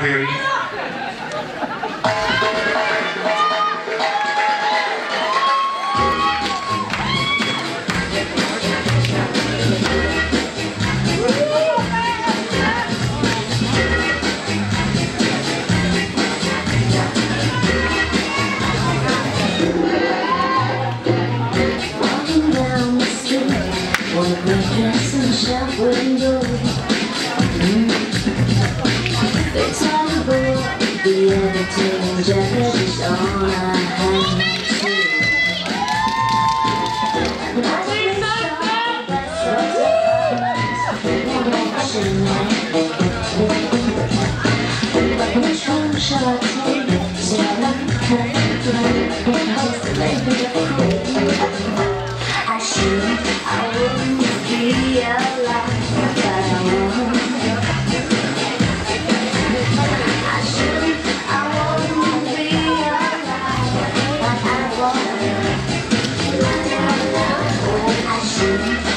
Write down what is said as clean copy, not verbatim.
him. Shop window. They tell the boy the everything jacket is all I have to see. But I think that's which one shall I take? So I wouldn't be alive, but I won't. I won't be alive, but I won't. I should.